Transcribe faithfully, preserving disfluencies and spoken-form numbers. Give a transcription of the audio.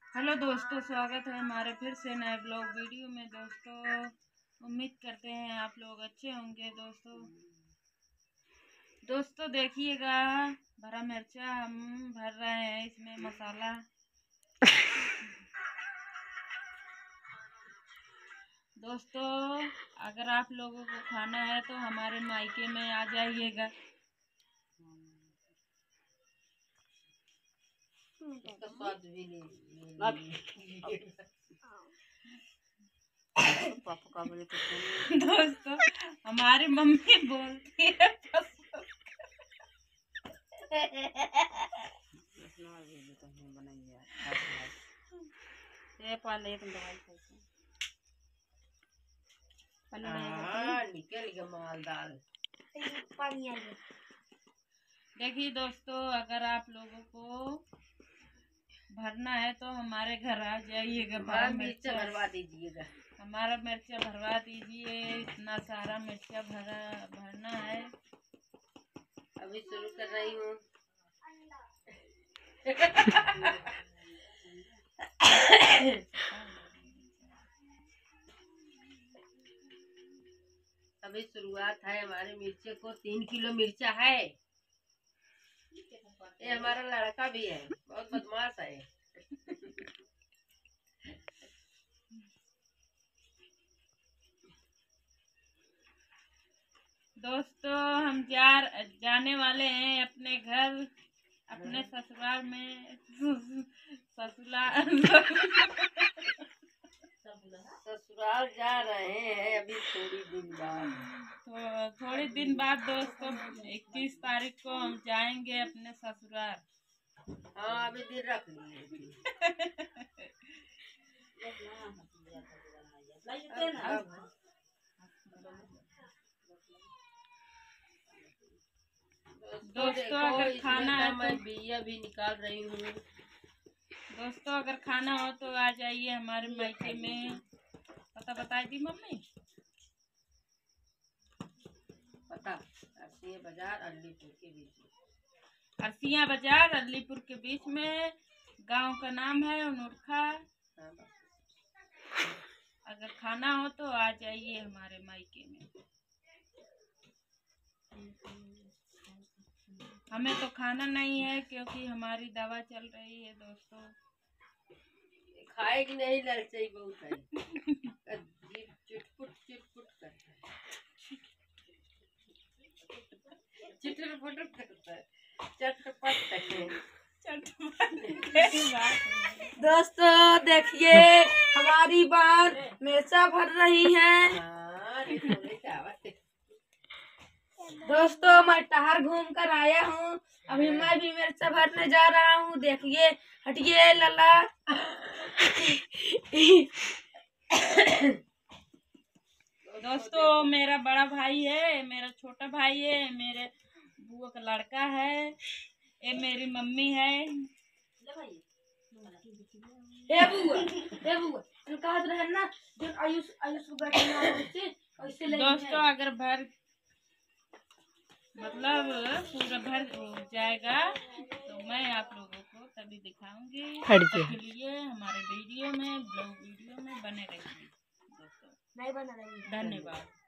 Hello दोस्तों, स्वागत है हमारे फिर से नए ब्लॉग वीडियो में। दोस्तों उम्मीद करते हैं आप लोग अच्छे होंगे। दोस्तों दोस्तों देखिएगा, हरा मिर्चा हम भर रहे हैं, इसमें मसाला। दोस्तों अगर आप लोगों को खाना है तो हमारे मायके में आ जाइएगा। स्वाद भी नहीं दोस्तों हमारी मम्मी बोलती है मालदार। देखिए दोस्तों, अगर आप लोगों को भरना है तो हमारे घर आ जाइएगा। हमारा मिर्चा भरवा दीजिएगा। हमारा मिर्चा भरवा दीजिए। इतना सारा मिर्चा भरा भरना है। अभी शुरू कर रही हूँ। अभी शुरुआत है। हमारे मिर्चे को तीन किलो मिर्चा है। ये हमारा लड़का भी है, बहुत बदमाश है। दोस्तों हम जा जाने वाले हैं अपने घर, अपने ससुराल में। ससुराल ससुराल जा रहे हैं अभी थोड़ी दिन बाद। तो थोड़ी दिन बाद दोस्तों इक्कीस तारीख को हम जाएंगे अपने ससुराल। हाँ अभी दिन रख लिए। दोस्तों अगर खाना है मैं तो बिया भी निकाल रही हूँ। दोस्तों अगर खाना हो तो आ जाइए हमारे मायके में। पता बता दी मम्मी। पता अरसिया बाजार अलीपुर के बीच में। अरसिया बाजार अलीपुर के बीच में। गांव का नाम है उनूरखा। अगर खाना हो तो आ जाइए हमारे मायके में। हमें तो खाना नहीं है क्योंकि हमारी दवा चल रही है। दोस्तों खाएगी नहीं, लड़चाई बहुत है। चिटपुट चिटपुट करता है, चिटपुट करता है, चटपट दोस्तों देखिए हमारी बार मिर्चा भर रही है। दोस्तों मैं टहर घूम कर आया हूँ। अभी मैं भी मिर्चा भरने जा रहा हूँ। देखिए हटिए लला। दोस्तों मेरा बड़ा भाई है, मेरा छोटा भाई है, मेरे बुआ का लड़का है, ये मेरी मम्मी है। ए बुआ, ए बुआ, कहा रहे ना जो आयुष आयुष को बैठना है। दोस्तों अगर भर मतलब पूरा भर हो जाएगा तो मैं आप लोगों को तभी दिखाऊंगी। इसलिए हमारे वीडियो में ब्लॉग वीडियो में बने रहिए दोस्तों। नहीं बना रही। धन्यवाद।